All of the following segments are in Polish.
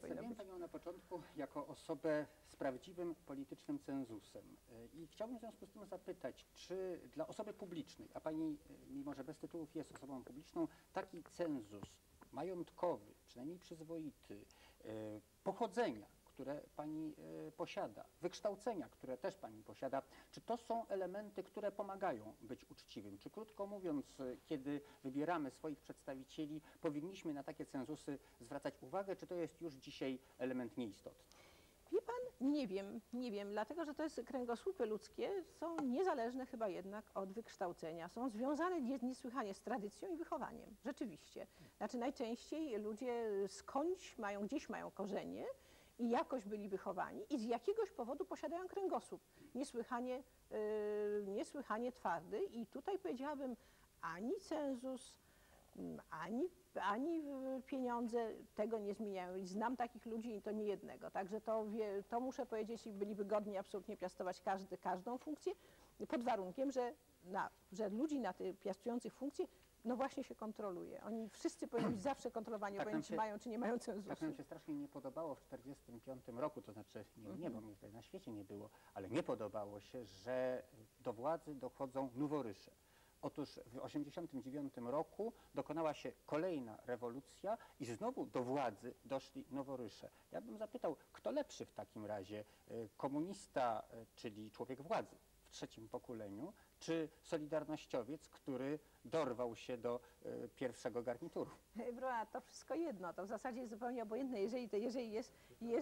powinno być. Panią na początku jako osobę z prawdziwym politycznym cenzusem i chciałbym w związku z tym zapytać, czy dla osoby publicznej, a pani, mimo że bez tytułów jest osobą publiczną, taki cenzus majątkowy, przynajmniej przyzwoity, pochodzenia, które pani posiada, wykształcenia, które też pani posiada, czy to są elementy, które pomagają być uczciwym? Czy krótko mówiąc, kiedy wybieramy swoich przedstawicieli, powinniśmy na takie cenzusy zwracać uwagę, czy to jest już dzisiaj element nieistotny? Wie pan, nie wiem, dlatego że to jest kręgosłupy ludzkie są niezależne chyba jednak od wykształcenia, są związane niesłychanie z tradycją i wychowaniem, rzeczywiście. Znaczy najczęściej ludzie skądś mają, gdzieś mają korzenie i jakoś byli wychowani i z jakiegoś powodu posiadają kręgosłup niesłychanie twardy i tutaj powiedziałabym ani cenzus, ani pieniądze tego nie zmieniają. I znam takich ludzi i to nie jednego. Także to muszę powiedzieć i byliby godni absolutnie piastować każdą funkcję, pod warunkiem, że ludzi na tych piastujących funkcje no właśnie się kontroluje. Oni wszyscy powinni być zawsze kontrolowani, obojętnie mają czy nie mają cenzusu. Tak nam się strasznie nie podobało w 1945 roku, to znaczy nie, bo mnie tutaj na świecie nie było, ale nie podobało się, że do władzy dochodzą noworysze. Otóż w 1989 roku dokonała się kolejna rewolucja i znowu do władzy doszli noworysze. Ja bym zapytał, kto lepszy w takim razie? Komunista, czyli człowiek władzy w trzecim pokoleniu, czy solidarnościowiec, który dorwał się do pierwszego garnituru? Bro, to wszystko jedno, to w zasadzie jest zupełnie obojętne, jeżeli jest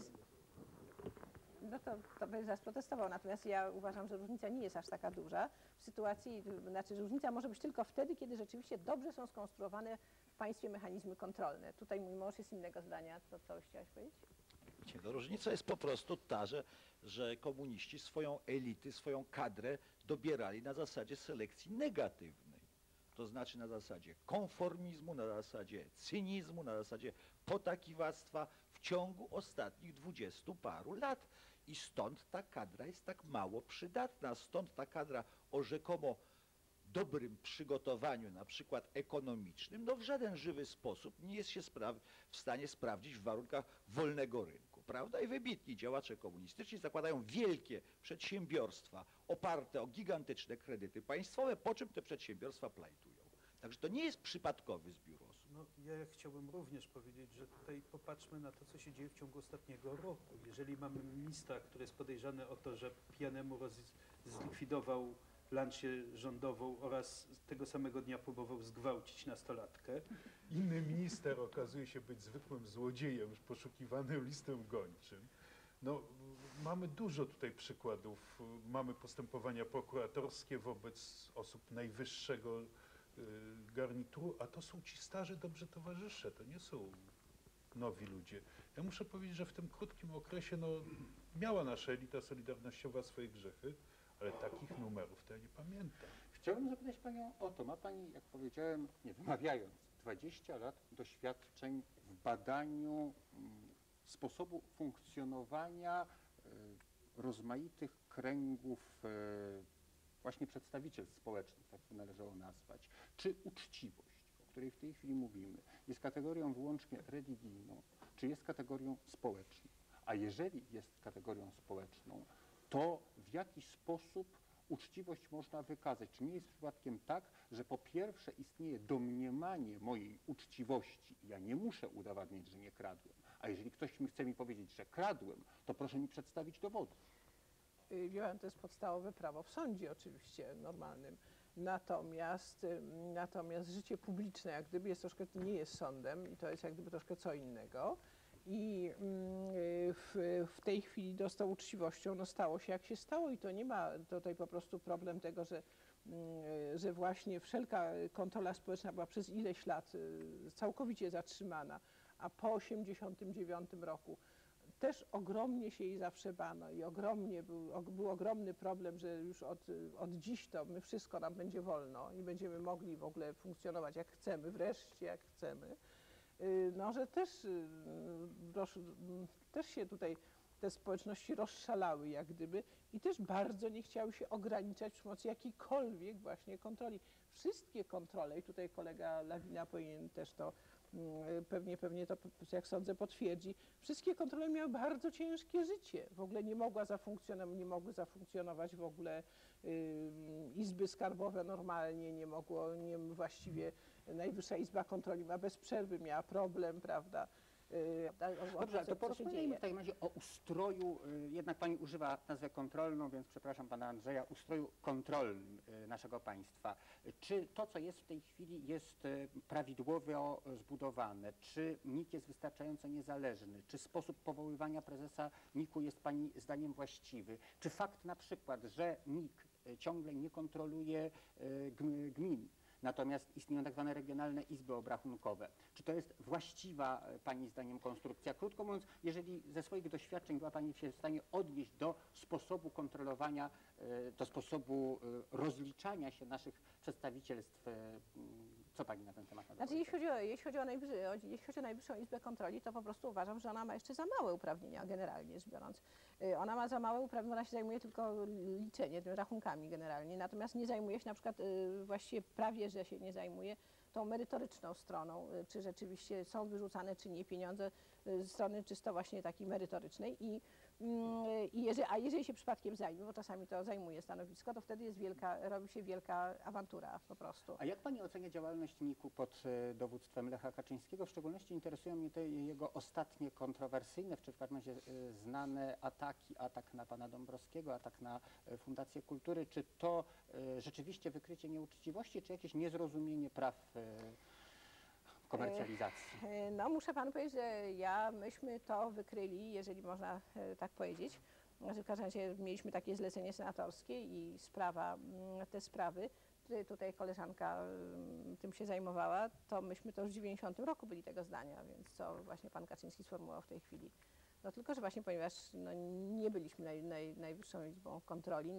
no to by zaraz protestował. Natomiast ja uważam, że różnica nie jest aż taka duża w sytuacji, znaczy różnica może być tylko wtedy, kiedy rzeczywiście dobrze są skonstruowane w państwie mechanizmy kontrolne. Tutaj mój mąż jest innego zdania. To co chciałaś powiedzieć? No, różnica jest po prostu ta, że komuniści swoją elity, swoją kadrę dobierali na zasadzie selekcji negatywnej. To znaczy na zasadzie konformizmu, na zasadzie cynizmu, na zasadzie potakiwactwa w ciągu ostatnich 20 paru lat. I stąd ta kadra jest tak mało przydatna, stąd ta kadra o rzekomo dobrym przygotowaniu, na przykład ekonomicznym, no w żaden żywy sposób nie jest się w stanie sprawdzić w warunkach wolnego rynku, prawda? I wybitni działacze komunistyczni zakładają wielkie przedsiębiorstwa oparte o gigantyczne kredyty państwowe, po czym te przedsiębiorstwa plajtują. Także to nie jest przypadkowy zbiór osób. No, ja chciałbym również powiedzieć, że tutaj popatrzmy na to, co się dzieje w ciągu ostatniego roku. Jeżeli mamy ministra, który jest podejrzany o to, że pijanemu zlikwidował lancję rządową oraz tego samego dnia próbował zgwałcić nastolatkę. Inny minister okazuje się być zwykłym złodziejem, już poszukiwanym listem gończym. No, mamy dużo tutaj przykładów. Mamy postępowania prokuratorskie wobec osób najwyższego garnituru, a to są ci starzy dobrze towarzysze, to nie są nowi ludzie. Ja muszę powiedzieć, że w tym krótkim okresie no, miała nasza elita solidarnościowa swoje grzechy, ale takich numerów to ja nie pamiętam. Chciałbym zapytać panią o to. Ma pani, jak powiedziałem, nie wymawiając, 20 lat doświadczeń w badaniu sposobu funkcjonowania rozmaitych kręgów właśnie przedstawicielstw społecznych, tak to należało nazwać. Czy uczciwość, o której w tej chwili mówimy, jest kategorią wyłącznie religijną, czy jest kategorią społeczną? A jeżeli jest kategorią społeczną, to w jaki sposób uczciwość można wykazać? Czy nie jest przypadkiem tak, że po pierwsze istnieje domniemanie mojej uczciwości, ja nie muszę udowadniać, że nie kradłem, a jeżeli ktoś chce mi powiedzieć, że kradłem, to proszę mi przedstawić dowody. To jest podstawowe prawo w sądzie oczywiście normalnym. Natomiast życie publiczne jak gdyby jest troszkę, nie jest sądem i to jest jak gdyby troszkę co innego. I w tej chwili dostał uczciwością, no stało się jak się stało i to nie ma tutaj po prostu problem tego, że właśnie wszelka kontrola społeczna była przez ileś lat całkowicie zatrzymana, a po 1989 roku też ogromnie się jej zawsze bano i ogromnie był ogromny problem, że już od dziś to my wszystko nam będzie wolno i będziemy mogli w ogóle funkcjonować jak chcemy, wreszcie jak chcemy. No, że też się tutaj te społeczności rozszalały jak gdyby i też bardzo nie chciały się ograniczać przy pomocy jakiejkolwiek właśnie kontroli. Wszystkie kontrole, i tutaj kolega Lawina powinien też to pewnie to, jak sądzę, potwierdzi. Wszystkie kontrole miały bardzo ciężkie życie. W ogóle nie mogły zafunkcjonować w ogóle izby skarbowe normalnie, właściwie Najwyższa Izba Kontroli bez przerwy miała problem, prawda? Dobrze, to porozmawiajmy w takim razie o ustroju, jednak pani używa nazwę kontrolną, więc przepraszam pana Andrzeja, ustroju kontrolnym naszego państwa. Czy to, co jest w tej chwili, jest prawidłowo zbudowane? Czy NIK jest wystarczająco niezależny? Czy sposób powoływania prezesa NIK-u jest pani zdaniem właściwy? Czy fakt na przykład, że NIK ciągle nie kontroluje gmin, natomiast istnieją tak zwane regionalne izby obrachunkowe. Czy to jest właściwa pani zdaniem konstrukcja? Krótko mówiąc, jeżeli ze swoich doświadczeń była pani się w stanie odnieść do sposobu kontrolowania, do sposobu rozliczania się naszych przedstawicielstw, co pani na ten temat ma do Znaczy, powiedzenia? jeśli chodzi o Najwyższą Izbę Kontroli, to po prostu uważam, że ona ma jeszcze za małe uprawnienia, generalnie rzecz biorąc. Ona ma za małe uprawnienia, ona się zajmuje tylko liczeniem, rachunkami generalnie, natomiast nie zajmuje się na przykład, właściwie prawie, że się nie zajmuje tą merytoryczną stroną, czy rzeczywiście są wyrzucane, czy nie pieniądze ze strony czysto właśnie takiej merytorycznej. A jeżeli się przypadkiem zajmie, bo czasami to zajmuje stanowisko, to wtedy robi się wielka awantura po prostu. A jak pani ocenia działalność NIK-u pod dowództwem Lecha Kaczyńskiego? W szczególności interesują mnie te jego ostatnie kontrowersyjne, czy w każdym razie znane ataki, atak na pana Dąbrowskiego, atak na Fundację Kultury. Czy to rzeczywiście wykrycie nieuczciwości, czy jakieś niezrozumienie praw komercjalizacji? No muszę panu powiedzieć, że myśmy to wykryli, jeżeli można tak powiedzieć. W każdym razie mieliśmy takie zlecenie senatorskie i te sprawy, tutaj koleżanka tym się zajmowała, to myśmy to już w 90 roku byli tego zdania, więc co właśnie pan Kaczyński sformułował w tej chwili. No tylko, że właśnie ponieważ nie byliśmy Najwyższą Izbą Kontroli,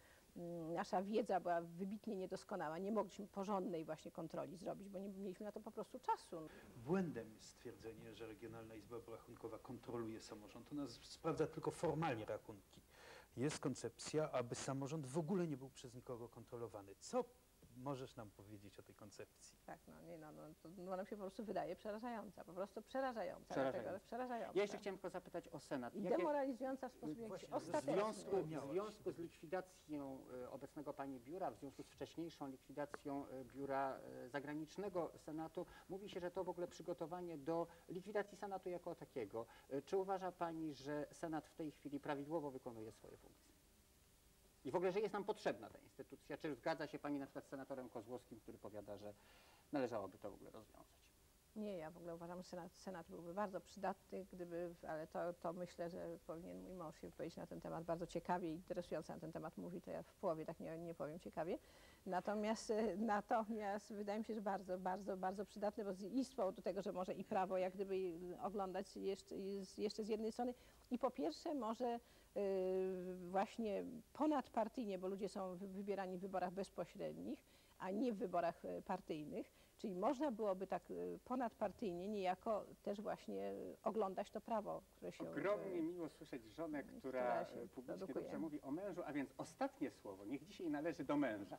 nasza wiedza była wybitnie niedoskonała, nie mogliśmy porządnej właśnie kontroli zrobić, bo nie mieliśmy na to po prostu czasu. Błędem jest stwierdzenie, że Regionalna Izba Obrachunkowa kontroluje samorząd. Ona sprawdza tylko formalnie rachunki. Jest koncepcja, aby samorząd w ogóle nie był przez nikogo kontrolowany. Co możesz nam powiedzieć o tej koncepcji? Tak, ona mi się po prostu wydaje przerażająca, po prostu przerażająca. Przerażająca. Ja jeszcze chciałem tylko zapytać o Senat. I demoralizująca w sposób jakiś W ostateczny. związku z likwidacją obecnego pani biura, w związku z wcześniejszą likwidacją biura zagranicznego Senatu, mówi się, że to w ogóle przygotowanie do likwidacji Senatu jako takiego. Czy uważa pani, że Senat w tej chwili prawidłowo wykonuje swoje funkcje? I w ogóle, że jest nam potrzebna ta instytucja? Czy zgadza się pani na przykład z senatorem Kozłowskim, który powiada, że należałoby to w ogóle rozwiązać? Nie, ja w ogóle uważam, że Senat byłby bardzo przydatny, ale to myślę, że powinien mój mąż się wypowiedzieć na ten temat bardzo ciekawie i interesująco na ten temat mówi, to ja w połowie tak nie powiem ciekawie. Natomiast wydaje mi się, że bardzo, bardzo, bardzo przydatny, bo i z powodu tego, że może i prawo jak gdyby oglądać jeszcze z jednej strony i po pierwsze może właśnie ponadpartyjnie, bo ludzie są wybierani w wyborach bezpośrednich, a nie w wyborach partyjnych, czyli można byłoby tak ponadpartyjnie niejako też właśnie oglądać to prawo, które się Ogromnie miło słyszeć żonę, która się publicznie produkuje. dobrze mówi o mężu, a więc ostatnie słowo niech dzisiaj należy do męża.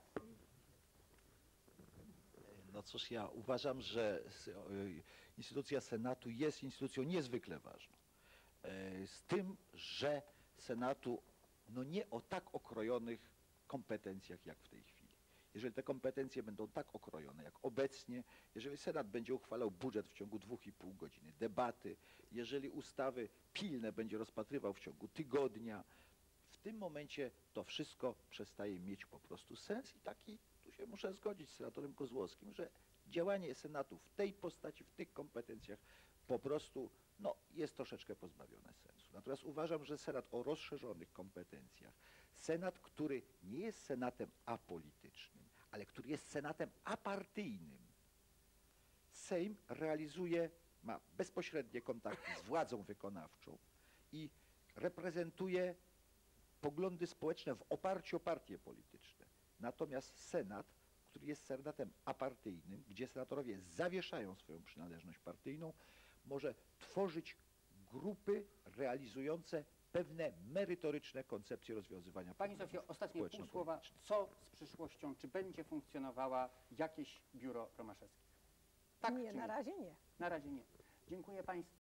No cóż, ja uważam, że instytucja Senatu jest instytucją niezwykle ważną. Z tym, że Senatu nie o tak okrojonych kompetencjach jak w tej chwili. Jeżeli te kompetencje będą tak okrojone jak obecnie, jeżeli Senat będzie uchwalał budżet w ciągu 2,5 godziny, debaty, jeżeli ustawy pilne będzie rozpatrywał w ciągu tygodnia, w tym momencie to wszystko przestaje mieć po prostu sens i tu się muszę zgodzić z senatorem Kozłowskim, że działanie Senatu w tej postaci, w tych kompetencjach po prostu jest troszeczkę pozbawione sensu. Natomiast uważam, że Senat o rozszerzonych kompetencjach, Senat, który nie jest Senatem apolitycznym, ale który jest Senatem apartyjnym, Sejm ma bezpośrednie kontakty z władzą wykonawczą i reprezentuje poglądy społeczne w oparciu o partie polityczne. Natomiast Senat, który jest Senatem apartyjnym, gdzie senatorowie zawieszają swoją przynależność partyjną, może tworzyć grupy realizujące pewne merytoryczne koncepcje rozwiązywania Pani problemów Zofio, ostatnie pół słowa. Co z przyszłością? Czy będzie funkcjonowała jakieś biuro Romaszewskich? Tak Nie, czy na razie nie. Na razie nie. Dziękuję Państwu.